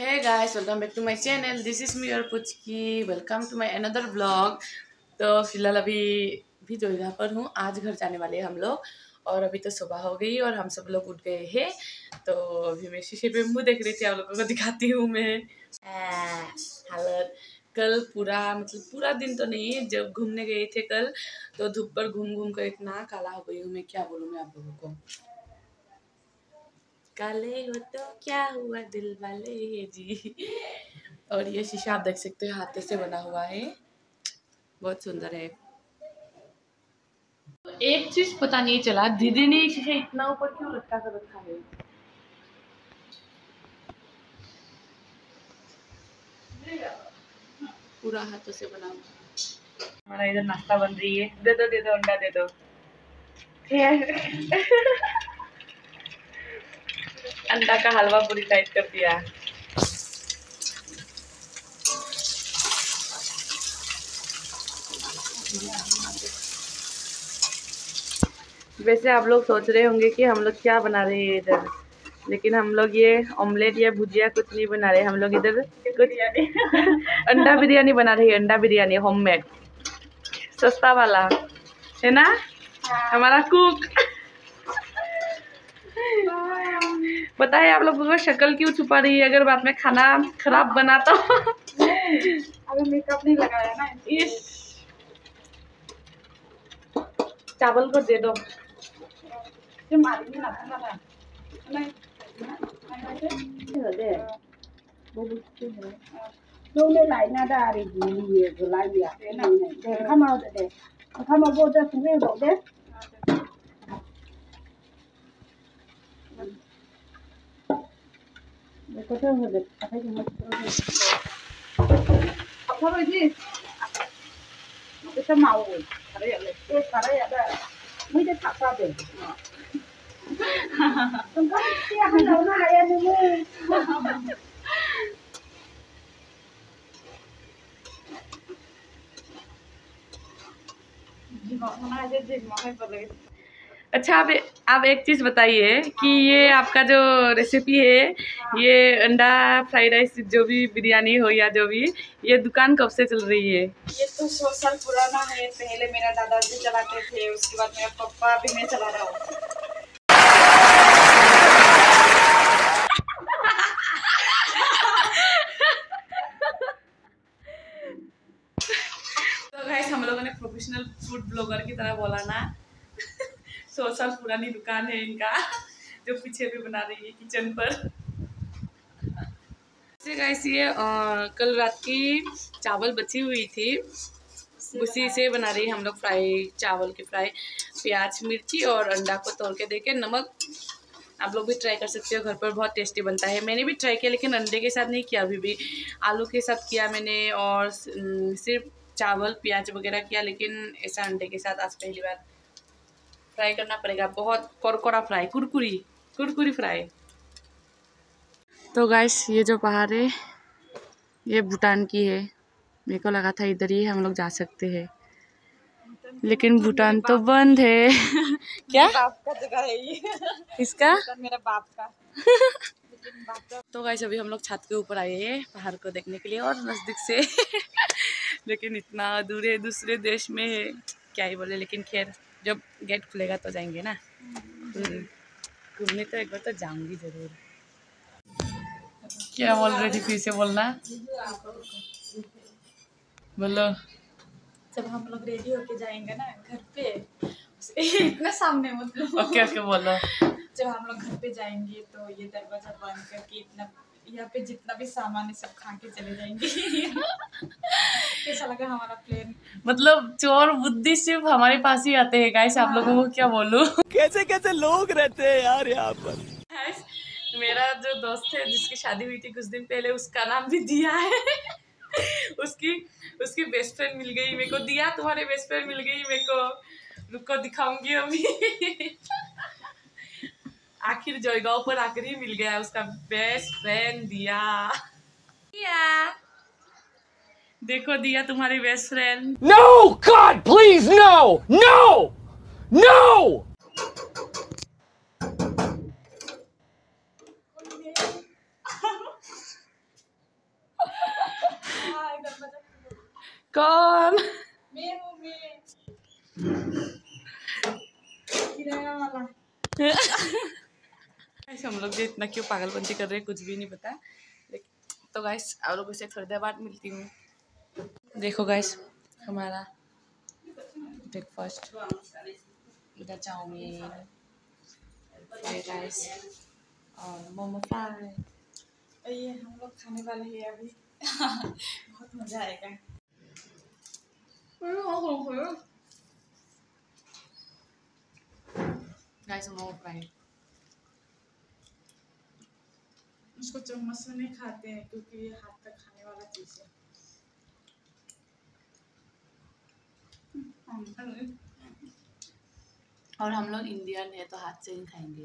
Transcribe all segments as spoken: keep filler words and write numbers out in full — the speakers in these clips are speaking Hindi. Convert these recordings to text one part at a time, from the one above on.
Hey guys, welcome back to my channel. This is me और Puchki. Welcome to my another vlog. तो फिलहाल अभी भी जो जगह पर हूँ, आज घर जाने वाले हैं हम लोग और अभी तो सुबह हो गई और हम सब लोग उठ गए हैं। तो अभी मैं शीशे पे मुँह देख रही थी, आप लोगों को दिखाती हूँ मैं हालत। कल पूरा मतलब पूरा दिन तो नहीं, जब घूमने गए थे कल तो धूप पर घूम घूम कर इतना काला हो गई हूँ मैं, क्या बोलूँ मैं आप लोगों को। काले हो तो क्या हुआ दिल वाले है जी। और ये शीशा आप देख सकते हो हाथ से बना हुआ है, बहुत सुंदर है। एक चीज पता नहीं चला, दीदी ने शीशा इतना ऊपर क्यों लटका कर रखा है। पूरा हाथों से बना हुआ। हमारा इधर नाश्ता बन रही है। दे दो दे दो अंडा दे दो। अंडा का हलवा पूरी टाइट कर दिया। वैसे आप लोग सोच रहे होंगे कि हम लोग क्या बना रहे हैं इधर, लेकिन हम लोग ये ऑमलेट या भुजिया कुछ नहीं बना रहे। हम लोग इधर कुछ अंडा बिरयानी बना रहे हैं। अंडा बिरयानी होममेड, सस्ता वाला है ना। हमारा कुक पता है आप लोगों को शक्ल क्यों छुपा रही है अगर बाद में खाना खराब बना तो। अभी मेकअप नहीं लगाया ना। इस चावल को दे दो। Lúc lại na đa thì gì rồi lại gì à? Để không mau để không mau vô cho chúng em bộ đấy. Để có thương rồi được, thấy chúng nó. Học thôi chứ. Cái sao màu rồi, cái này là cái cái này là mấy cái thạch ra được. Không có cái hàng đầu nó lại ăn đi. अच्छा आप आप एक चीज़ बताइए कि ये आपका जो रेसिपी है, ये अंडा फ्राइड राइस जो भी बिरयानी हो या जो भी, ये दुकान कब से चल रही है? ये तो सौ साल पुराना है। पहले मेरा दादाजी चलाते थे, उसके बाद मेरा पापा, अभी मैं चला रहा हूँ। तो गाइस हम लोगों ने प्रोफेशनल फूड ब्लॉगर की तरह बोला ना। सौ साल पुरानी दुकान है इनका, जो पीछे भी बना रही है किचन पर। गाइस ये आ, कल रात की चावल बची हुई थी, उसी से बना रही है हम लोग फ्राई, चावल की फ्राई। प्याज मिर्ची और अंडा को तोड़ के देके नमक। आप लोग भी ट्राई कर सकते हो, घर पर बहुत टेस्टी बनता है। मैंने भी ट्राई किया लेकिन अंडे के साथ नहीं किया, अभी भी आलू के साथ किया मैंने और सिर्फ चावल प्याज वगैरह किया, लेकिन ऐसा अंडे के साथ आज पहली बार फ्राई करना पड़ेगा। बहुत कुरकुरा फ्राई, कुरकुरी कुरकुरी फ्राई। तो गाइस ये जो पहाड़ है ये भूटान की है। मेरे को लगा था इधर ही हम लोग जा सकते हैं, लेकिन भूटान तो बंद है। क्या बाप का जगह है ये। इसका मेरा बाप का। तो गाइस अभी हम लोग छत के ऊपर आए हैं पहाड़ को देखने के लिए और नज़दीक से। लेकिन इतना दूर है, दूसरे देश में है, क्या ही बोले। लेकिन खैर जब गेट खुलेगा तो जाएंगे ना घूमने। तो एक बार तो जाऊंगी जरूर। क्या बोल रही थी, फिर से बोलना, बोलो। जब हम लोग रेडी होके जाएंगे ना घर पे, इतना सामने मतलब। ओके ओके बोलो। जब हम लोग घर पे जाएंगे तो ये दरवाजा बंद करके इतना यहाँ पे जितना भी सामान है सब खा के चले जाएंगे। कैसा लगा हमारा प्लान? मतलब चोर बुद्धि सिर्फ हमारे पास ही आते हैं गाइस, आप लोगों को क्या बोलूं। कैसे कैसे लोग रहते हैं यार यहाँ पर। मेरा जो दोस्त है जिसकी शादी हुई थी कुछ दिन पहले, उसका नाम भी दिया है। उसकी उसकी बेस्ट फ्रेंड मिल गई मेरे को। दिया तुम्हारे बेस्ट फ्रेंड मिल गई मेरे को, रुको दिखाऊंगी अभी। आखिर जयगांव पर आकर ही मिल गया उसका बेस्ट फ्रेंड दिया। दिया देखो, दिया तुम्हारी best friend. No God please no no no। कौन? मैं हूँ मैं किराया वाला। ऐसे हम लोग जो इतना क्यों पागलपंती कर रहे हैं कुछ भी नहीं पता। तो गाइस आप लोगों से थोड़ी देर बाद मिलती हूँ। देखो गाइस हमारा ब्रेकफास्ट, इधर चाउमीन, फ्राइड राइस और मोमो फ्राई। ये हम लोग खाने वाले हैं अभी। बहुत मजा आएगा। गाइस मोमो फ्राई उसको चम्मच से नहीं खाते हैं क्योंकि ये हाथ तक खाने वाला चीज है। और हम लोग इंडियन है तो हाथ से ही खाएंगे।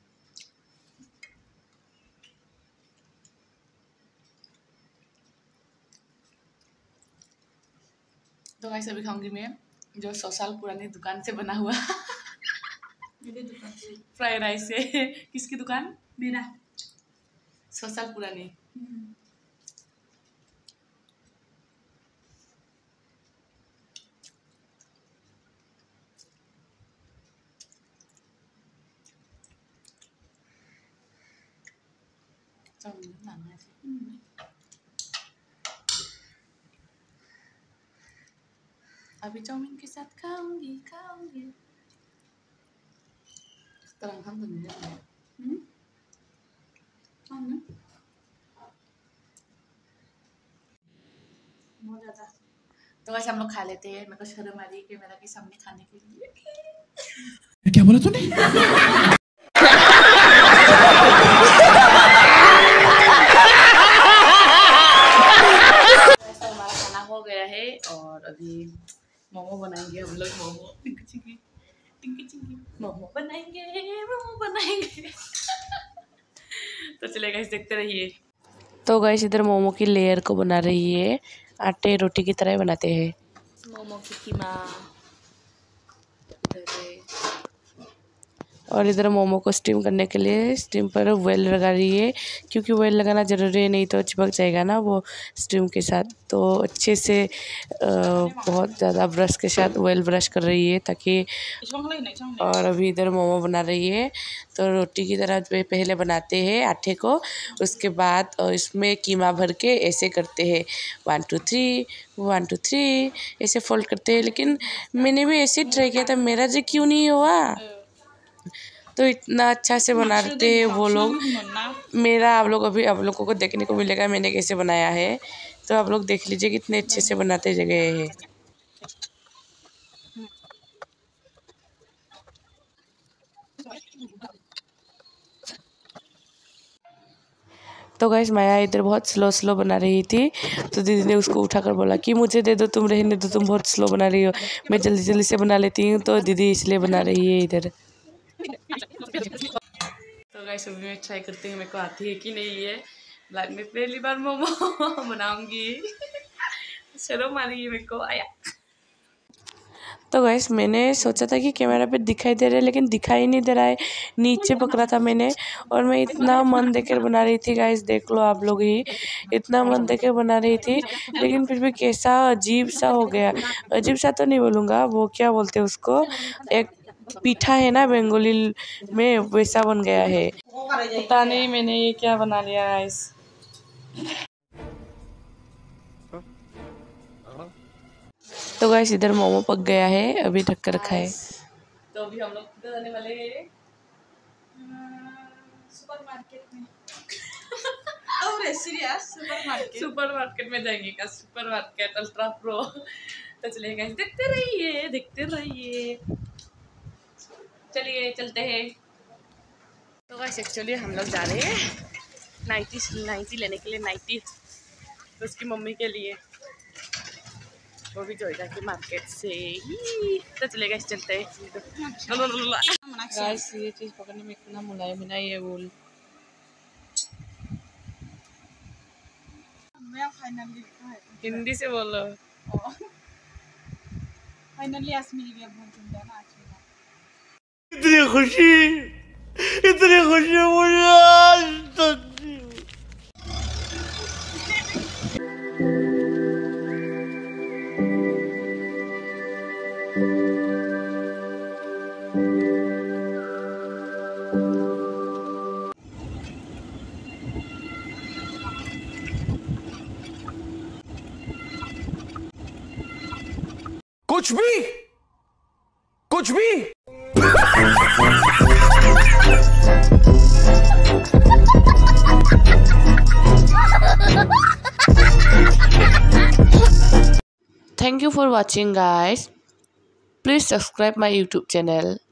तो गाइस अभी खाऊंगी मैं जो सौ साल पुरानी दुकान से बना हुआ मेरी दुकान से फ्राइड राइस से। किसकी दुकान? मेरा। सौ साल पुरानी। अभी चाउमीन के साथ खाऊंगी खाऊंगी। तरंग हम बन जाए। बहुत ज्यादा। तो वैसे हम लोग खा लेते हैं। मेरे को शर्म आ रही है कि मेरा के सामने खाने के लिए। क्या बोला तूने? हमारा खाना हो गया है और अभी मोमो बनाएंगे हम लोग। मोमो टिंकी चिंकी टिंकी चिंकी मोमो बनाएंगे मोमो बनाएंगे। तो चलेगा इस देखते रहिए। तो गाइस इधर मोमो की लेयर को बना रही है। आटे रोटी की तरह बनाते हैं मोमो की कीमा। और इधर मोमो को स्टीम करने के लिए स्टीम पर वेल लगा रही है क्योंकि वेल लगाना ज़रूरी है, नहीं तो चिपक जाएगा ना वो स्टीम के साथ। तो अच्छे से आ, बहुत ज़्यादा ब्रश के साथ वेल ब्रश कर रही है ताकि। और अभी इधर मोमो बना रही है। तो रोटी की तरह पहले बनाते हैं आटे को, उसके बाद इसमें कीमा भर के ऐसे करते हैं one two three one two three ऐसे फोल्ड करते हैं। लेकिन मैंने भी ऐसे ट्राई किया था, मेरा जो क्यों नहीं हुआ। तो इतना अच्छा से बनाते हैं वो लोग। मेरा आप लोग अभी आप लोगों को देखने को मिलेगा मैंने कैसे बनाया है। तो आप लोग देख लीजिए कितने अच्छे से बनाते गए हैं। तो गाइस माया इधर बहुत स्लो स्लो बना रही थी। तो दीदी ने उसको उठाकर बोला कि मुझे दे दो, तुम रहने दो, तुम बहुत स्लो बना रही हो, मैं जल्दी जल्दी से बना लेती हूँ। तो दीदी इसलिए बना रही है इधर। तो गाइस अभी मैं ट्राई करती हूँ मेरे को आती है कि नहीं है। लाइफ में पहली बार मोमो बनाऊंगी। शर्म आ रही है मेरे को। आया तो गाइस मैंने सोचा था कि कैमरा पे दिखाई दे रहा है लेकिन दिखाई नहीं दे रहा है, नीचे पकड़ा था मैंने। और मैं इतना मन देकर बना रही थी गाइस, देख लो आप लोग ही, इतना मन देकर बना रही थी लेकिन फिर भी कैसा अजीब सा हो गया। अजीब सा तो नहीं बोलूँगा, वो क्या बोलते हैं उसको, एक पीठा है ना बंगाली में, वैसा बन गया है। पता नहीं मैंने ये क्या बना लिया गाइस। तो गाइस इधर मोमो पक गया है, अभी ढक कर रखा है। तो अभी हम लोग किधर जाने वाले हैं? सुपर मार्केट में। और serious supermarket supermarket में जाएंगे का सुपर मार्केट अल्ट्रा प्रो। तो चलिए गाइस देखते रहिए देखते रहिए। चलिए चलते हैं। तो गाइस एक्चुअली हम लोग जा रहे हैं नाइटी नाइटी लेने के लिए, नाइटी उसकी मम्मी के लिए, वो भी जोइदा की मार्केट से ही। तो चलेगा इस चलते हैं। गाइस ये चीज पकड़ने में इतना मुलायम है ना ये वूल। मैं फाइनली हिंदी से बोलो। फाइनली आज मिल गया, बहुत जिंदा ना आज मिला। इतनी खुशी इतनी खुशी मुझे आज तक। कुछ भी कुछ भी Thank you for watching, guys. Please subscribe my YouTube channel.